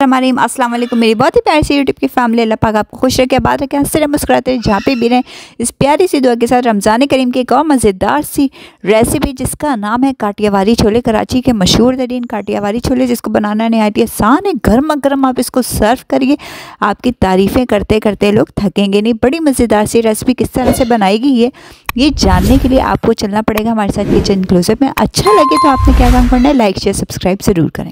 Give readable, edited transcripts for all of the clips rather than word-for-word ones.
अस्सलाम वालेकुम मेरी बहुत ही प्यारी सी यूट्यूब की फैमिली। अल्लाह पाक आपको खुश रखे, आबाद रखे, हंसते रहे, मुस्कुराते रहे, जहाँ पे भी रहें। इस प्यारी सी दुआ के साथ रमज़ान करीम की एक और मज़ेदार सी रेसिपी जिसका नाम है काठियावाड़ी छोले। कराची के मशहूर तरीन काठियावाड़ी छोले, जिसको बनाना नहायत आसान है। गर्मा गर्म आप इसको सर्व करिए, आपकी तारीफ़ें करते करते लोग थकेंगे नहीं। बड़ी मज़ेदार सी रेसिपी किस तरह से बनाएगी ये जानने के लिए आपको चलना पड़ेगा हमारे साथ किचन इंक्लूसिव में। अच्छा लगे तो आपने क्या काम करना है, लाइक शेयर सब्सक्राइब ज़रूर करें।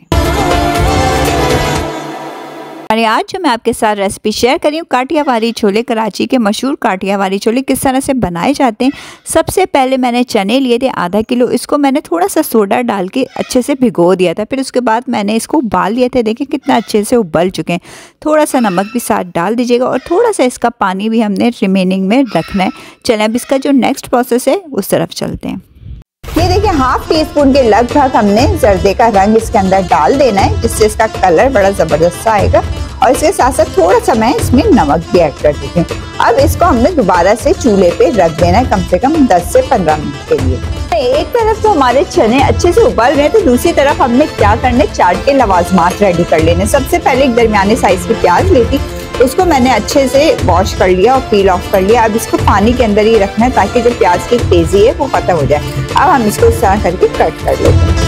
और आज जो मैं आपके साथ रेसिपी शेयर कर रही हूँ काठियावाड़ी छोले, कराची के मशहूर काठियावाड़ी छोले किस तरह से बनाए जाते हैं। सबसे पहले मैंने चने लिए थे आधा किलो, इसको मैंने थोड़ा सा सोडा डाल के अच्छे से भिगो दिया था। फिर उसके बाद मैंने इसको उबाल लिया था। देखिए कितना अच्छे से उबल चुके हैं। थोड़ा सा नमक भी साथ डाल दीजिएगा और थोड़ा सा इसका पानी भी हमने रिमेनिंग में रखना है। चलें अब इसका जो नेक्स्ट प्रोसेस है उस तरफ चलते हैं। ये देखिए हाफ टी स्पून के लगभग हमने जर्दे का रंग इसके अंदर डाल देना है, जिससे इसका कलर बड़ा जबरदस्त आएगा। और इसके साथ साथ थोड़ा सा मैं इसमें नमक भी ऐड कर देती हूँ। अब इसको हमने दोबारा से चूल्हे पे रख देना है कम से कम 10 से 15 मिनट के लिए। एक तरफ तो हमारे चने अच्छे से उबल रहे हैं, तो दूसरी तरफ हमने क्या करना है, चाट के लवाजमात रेडी कर लेने। सबसे पहले एक दरमियाने साइज की प्याज ली थी, उसको मैंने अच्छे से वॉश कर लिया और पील ऑफ कर लिया। अब इसको पानी के अंदर ही रखना है ताकि जो प्याज की तेजी है वो खत्म हो जाए। अब हम इसको इस तरह करके कट कर लेते हैं।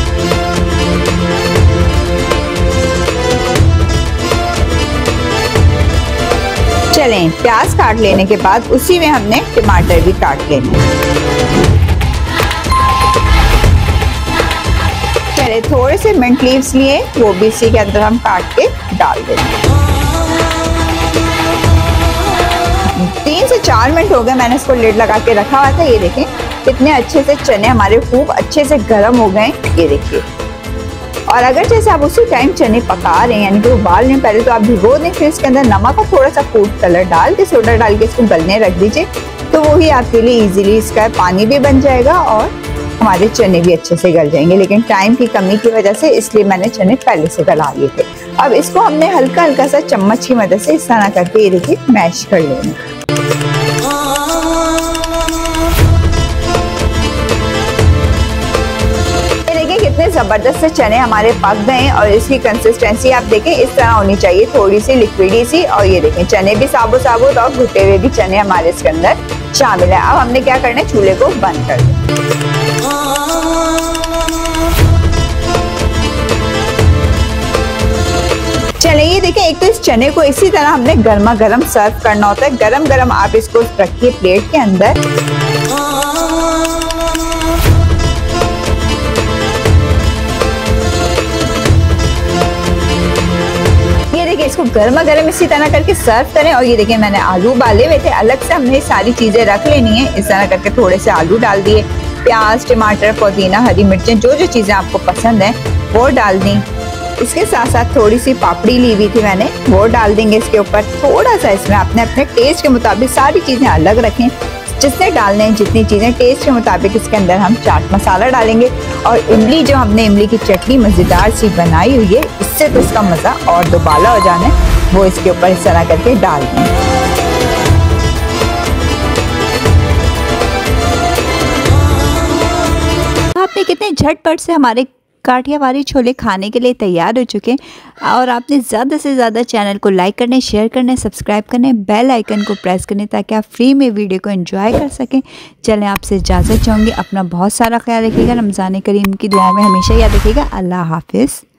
चलें, प्याज काट लेने के बाद उसी में हमने टमाटर भी काट लेने। चले, थोड़े से मिंट लीव्स लिए, वो भी इसी के अंदर हम काट के डाल देंगे। 3 से 4 मिनट हो गए, मैंने इसको लिड लगा के रखा हुआ था। ये देखें कितने अच्छे से चने हमारे खूब अच्छे से गर्म हो गए, ये देखिए। और अगर जैसे आप उसी टाइम चने पका रहे हैं, यानी कि उबाल रहे हैं, पहले तो आप भिगो दें, फिर इसके अंदर नमक और थोड़ा सा फूड कलर डाल के, सोडा डाल के इसको गलने रख दीजिए। तो वही आपके लिए इजीली इसका पानी भी बन जाएगा और हमारे चने भी अच्छे से गल जाएंगे। लेकिन टाइम की कमी की वजह से इसलिए मैंने चने पहले से गला लिए थे। अब इसको हमने हल्का हल्का सा चम्मच की मदद से इस तरह करके ये देखिए मैश कर लेना। कितने जबरदस्त से चने हमारे पक गए हैं और इसकी कंसिस्टेंसी आप देखें इस तरह होनी चाहिए, थोड़ी सी लिक्विडी सी। और ये देखें चने भी साबुत साबुत और घुटे हुए भी चने हमारे इसके अंदर शामिल है। अब हमने क्या करना है, चूल्हे को बंद कर दें। चलिए ये देखें, एक तो इस चने को इसी तरह हमने गर्मा गर्म सर्व करना होता है। गरम गरम आप इसको रखिए प्लेट के अंदर। इसको गर्मा गर्म इसी तरह करके सर्व करें। और ये देखिए मैंने आलू उबाले हुए थे, अलग से हमने सारी चीजें रख लेनी है। इस तरह करके थोड़े से आलू डाल दिए, प्याज, टमाटर, पुदीना, हरी मिर्चें, जो जो चीजें आपको पसंद है वो डाल दी। इसके साथ साथ थोड़ी सी पापड़ी ली हुई थी मैंने, वो डाल देंगे इसके ऊपर। थोड़ा सा इसमें अपने अपने टेस्ट के मुताबिक सारी चीजें अलग रखें, जितने डालने हैं जितनी चीज़ें टेस्ट के मुताबिक। इसके अंदर हम चाट मसाला डालेंगे और इमली, जो हमने इमली की चटनी मज़ेदार सी बनाई हुई है, इससे तो इसका मज़ा और दोबाला हो जाना है, वो इसके ऊपर इस तरह करके डाल दें। आपने कितने झटपट से हमारे काठियावाड़ी छोले खाने के लिए तैयार हो चुके हैं। और आपने ज़्यादा से ज़्यादा चैनल को लाइक करने, शेयर करने, सब्सक्राइब करने, बेल आइकन को प्रेस करने, ताकि आप फ्री में वीडियो को एंजॉय कर सकें। चलें आपसे इजाज़त चाहूँगी। अपना बहुत सारा ख्याल रखिएगा। रमज़ान करीम की दुआओं में हमेशा याद रखिएगा। अल्लाह हाफिज़।